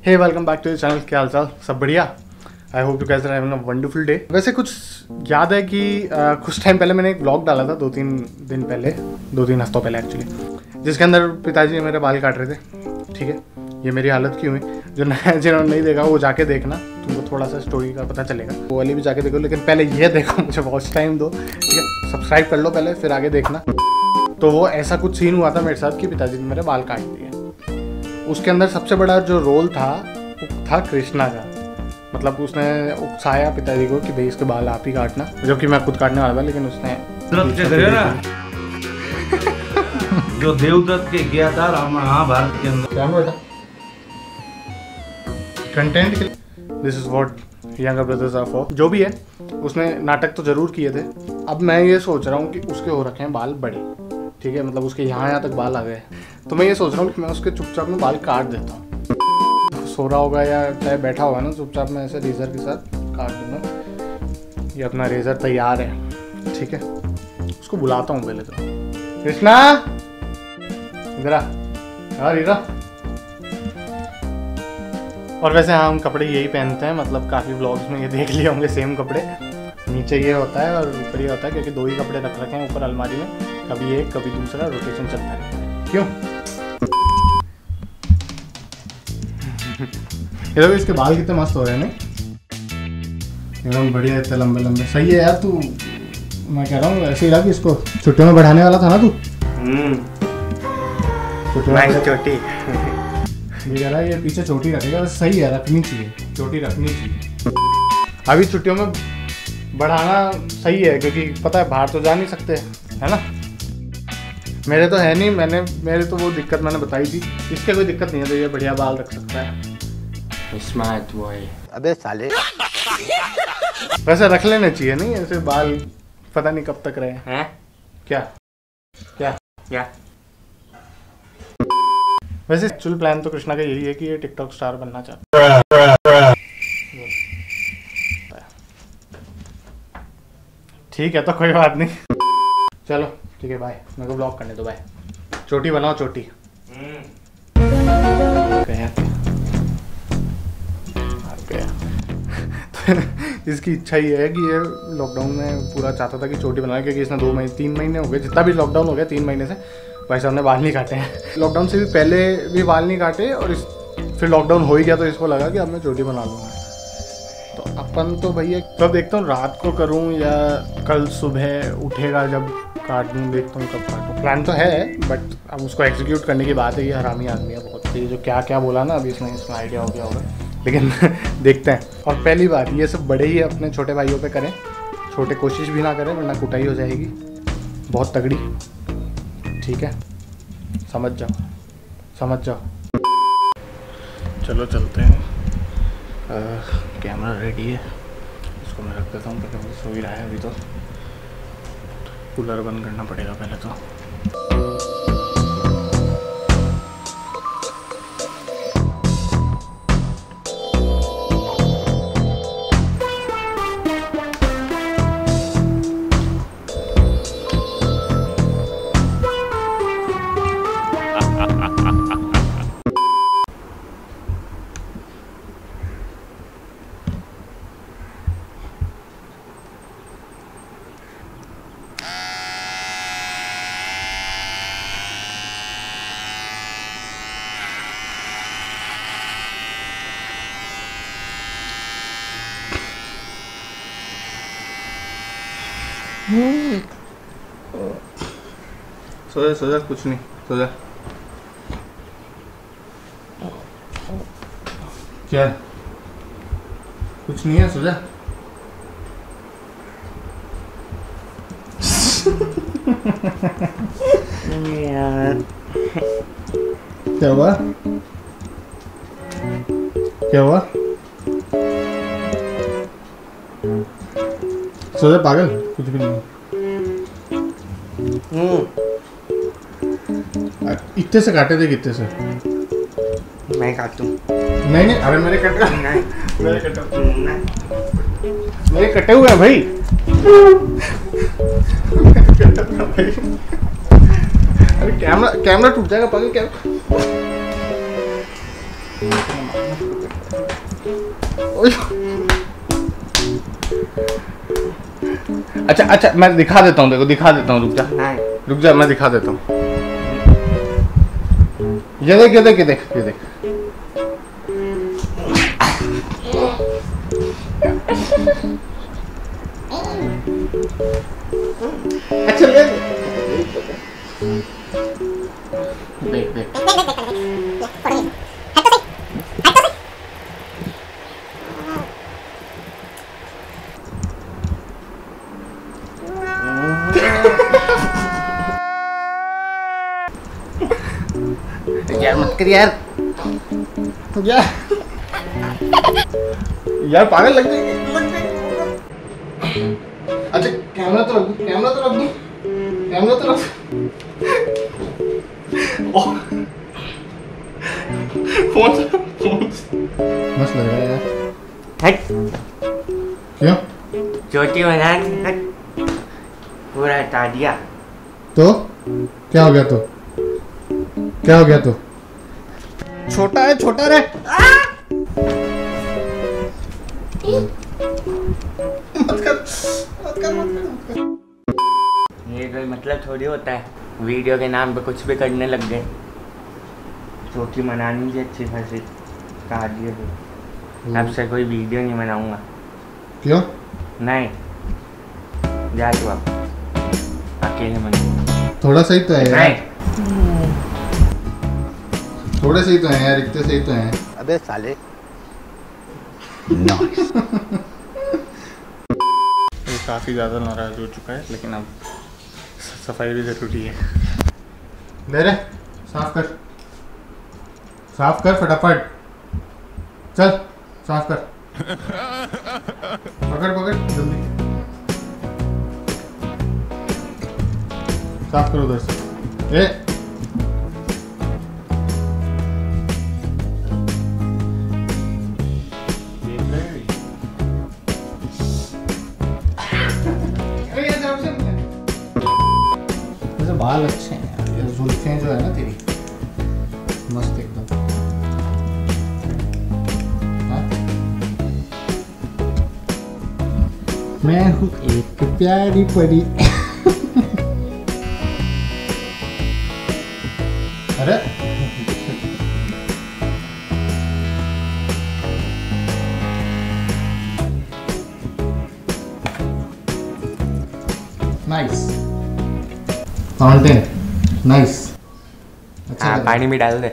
Hey welcome back to the channel. क्या हाल चाल, सब बढ़िया? I hope you guys are having a wonderful day. वैसे कुछ याद है कि कुछ टाइम पहले मैंने एक व्लॉग डाला था, 2-3 दिन पहले, 2-3 हफ्तों पहले एक्चुअली, जिसके अंदर पिताजी मेरे बाल काट रहे थे। ठीक है, ये मेरी हालत क्यों हुई, जिन्होंने नहीं देखा वो जाके देखना, तुमको थोड़ा सा स्टोरी का पता चलेगा। वो वाली भी जाके देखो, लेकिन पहले ये देखो, मुझे वॉच टाइम दो। ठीक है, सब्सक्राइब कर लो पहले, फिर आगे देखना। तो वो ऐसा कुछ सीन हुआ था मेरे साथ कि पिताजी ने मेरे बाल काट दिए। उसके अंदर सबसे बड़ा जो रोल था वो था कृष्णा का। मतलब उसने उकसाया पिताजी को कि भाई इसके बाल आप ही काटना, जबकि मैं खुद काटने वाला था, लेकिन उसने जो देवदत्त के गया था महाभारत के अंदर। क्या बेटा कंटेंट के लिए this is what younger brothers are for. जो भी है, उसने नाटक तो जरूर किए थे। अब मैं ये सोच रहा हूँ कि उसके हो रखे हैं बाल बड़े। ठीक है, मतलब उसके यहाँ तक बाल आ गए, तो मैं ये सोच रहा हूँ कि मैं उसके चुपचाप में बाल काट देता हूँ। सो रहा होगा या चाहे बैठा होगा ना, चुपचाप मैं ऐसे रेजर के साथ काट दूंगा। ये अपना रेजर तैयार है। ठीक है, उसको बुलाता हूँ पहले तो। कृष्णा इधर आ यार, इधर। और वैसे हम कपड़े यही पहनते हैं, मतलब काफ़ी व्लॉग्स में ये देख लिए होंगे, सेम कपड़े। नीचे ये होता है और ऊपर ये होता है, क्योंकि 2 ही कपड़े रख रखे हैं ऊपर अलमारी में, कभी एक कभी दूसरा, रोटेशन चलता रहता है। क्यों? ये देखो इसके बाल कितने मस्त हो रहे हैं ना, एकदम बढ़िया, इतने लंबे लंबे। सही है यार तू, मैं कह रहा हूँ ऐसे ही रहा कि इसको छुट्टियों में बढ़ाने वाला था ना तू। छोटी ये कह रहा है ये पीछे चोटी रखेगा। सही है, रखनी चाहिए, चोटी रखनी चाहिए। अभी छुट्टियों में बढ़ाना सही है, क्योंकि पता है बाहर तो जा नहीं सकते, है ना। मेरे तो है नहीं, मेरे तो वो दिक्कत मैंने बताई थी। इसके कोई दिक्कत नहीं है, तो ये बढ़िया बाल रख सकता है। Smart boy. अबे साले वैसे रख लेने चाहिए, नहीं ऐसे बाल पता नहीं कब तक रहे हैं। क्या क्या क्या? वैसे एक्चुअल प्लान तो कृष्णा का यही है कि ये टिकटॉक स्टार बनना चाहता है। ठीक है, तो कोई बात नहीं, चलो ठीक है, बाय। मेरे को ब्लॉग करने दो, बाय। चोटी बनाओ, चोटी। तो इसकी इच्छा ही है कि ये लॉकडाउन में पूरा चाहता था कि चोटी बनाए, क्योंकि इसने 3 महीने हो गए, जितना भी लॉकडाउन हो गया 3 महीने से, भाई साहब ने बाल नहीं काटे हैं। लॉकडाउन से भी पहले भी बाल नहीं काटे, और फिर लॉकडाउन हो ही गया, तो इसको लगा कि अब मैं चोटी बना लूँगा। तो अपन तो भैया, तो देखता हूँ रात को करूँ या कल सुबह उठेगा जब काट दूँ, देखता हूँ कब काटूँ। प्लान तो है, बट अब उसको एग्जीक्यूट करने की बात है। ये हरामी आदमी है बहुत, ये जो क्या क्या बोला ना अभी इसमें आइडिया हो गया होगा, लेकिन देखते हैं। और पहली बात, ये सब बड़े ही अपने छोटे भाइयों पे करें, छोटे कोशिश भी ना करें, वरना कुटाई हो जाएगी बहुत तगड़ी। ठीक है, समझ जाओ, समझ जाओ। चलो चलते हैं। कैमरा रेडी है, इसको मैं रख देता हूँ, क्योंकि वो सो ही रहा है अभी। तो कूलर बंद करना पड़ेगा पहले तो। सो जा, कुछ नहीं, सो जा। क्या? कुछ नहीं है, सो जा। यार क्या हुआ? क्या हुआ? सो जा पागल, कुछ भी नहीं। इतने से काटे थे, कितने से? मैं काटूं? नहीं नहीं, अरे मेरे कटे, नहीं मेरे कटे, मेरे कटे हुए हैं भाई। अरे कैमरा टूट जाएगा पागल। क्या अच्छा अच्छा, मैं दिखा देता हूँ, देखो दिखा देता हूँ, रुक जा मैं दिखा देता हूँ। ये देख ये देख ये देख ये देख। अच्छा देख देख यार मत कर यार यार पागल लग जाएगी। अच्छा कैमरा तो रख दो, कैमरा तो रख दो, कैमरा तो रख। फोन मस्त लग रहा है यार। हट क्यों? चोटी बना दी, हट पूरा हटा दिया। तो क्या हो गया? तो क्या हो गया? तो छोटा है, छोटा रे। मत कर। ये कोई मतलब थोड़ी होता है, वीडियो के नाम पे कुछ भी करने लग गए। चोटी मनानी थी अच्छी खासी, कहा दिए थे। अब से कोई वीडियो नहीं बनाऊंगा। क्यों? नहीं, जा तू अब अकेले मना। थोड़ा सही तो है यार। नहीं, थोड़े सही तो हैं यार, इतने सही तो हैं। अबे साले। ये काफ़ी ज़्यादा नाराज़ हो चुका है, लेकिन अब सफाई भी ज़रूरी है। ले रे, साफ कर, साफ कर फटाफट, चल साफ कर। पकड़ पकड़ जल्दी, साफ करो उधर से। ए बाल अच्छे हैं यार, ये जुल्फें जो है ना तेरी मस्त एकदम। हाँ? मैं हूँ एक प्यारी परी। अरे नाइस फाउंटेन, नाइस। अच्छा हाँ, पानी भी डाल दे।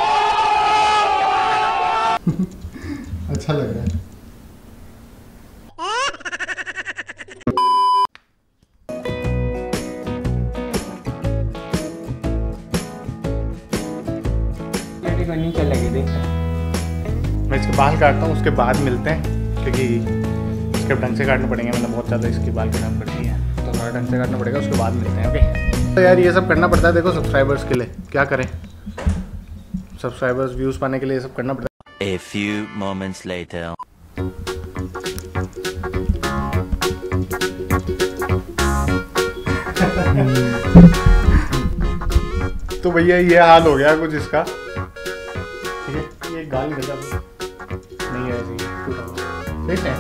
अच्छा लग रहा है। नहीं चलेगी, देख मैं इसके बाल काटता हूँ, उसके बाद मिलते हैं, क्योंकि इसके ढंग से काटने पड़ेंगे। मतलब बहुत ज़्यादा इसकी बाल कटानी पड़ती है, तो थोड़ा ढंग से काटना पड़ेगा, उसके बाद मिलते हैं। ओके तो यार ये सब करना पड़ता है, देखो सब्सक्राइबर्स के लिए क्या करें, सब्सक्राइबर्स व्यूज़ पाने के लिए ये सब करना पड़ता है। A few moments later. तो भैया ये हाल हो गया कुछ इसका, ठीक है। ये गाल निकल जाता नहीं है, ऐसे टूटा हुआ ठीक है।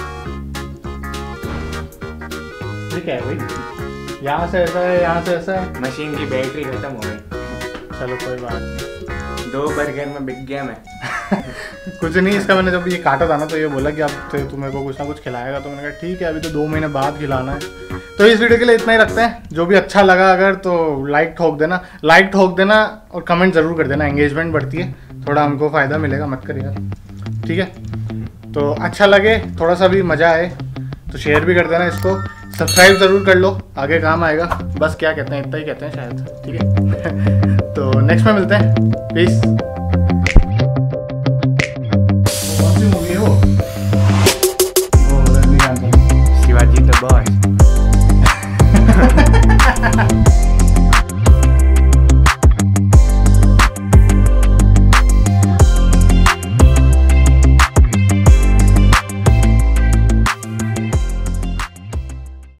ठीक है भाई, यहाँ से ऐसा है, यहाँ से ऐसा है। मशीन की बैटरी खत्म हो गई। चलो कोई बात नहीं, 2 बर्गर में बिक गया मैं। कुछ नहीं। इसका मैंने जब ये काटा था ना, तो ये बोला कि अब तू मेरे को कुछ ना कुछ खिलाएगा, तो मैंने कहा ठीक है, अभी तो 2 महीने बाद खिलाना है। तो इस वीडियो के लिए इतना ही रखते हैं। जो भी अच्छा लगा अगर, तो लाइक ठोक देना, लाइक ठोक देना और कमेंट ज़रूर कर देना, एंगेजमेंट बढ़ती है, थोड़ा हमको फ़ायदा मिलेगा। मत कर यार, ठीक है। तो अच्छा लगे, थोड़ा सा भी मज़ा आए तो शेयर भी कर देना इसको, सब्सक्राइब ज़रूर कर लो, आगे काम आएगा। बस क्या कहते हैं, इतना ही कहते हैं शायद, ठीक है। तो नेक्स्ट में मिलते हैं, पीस।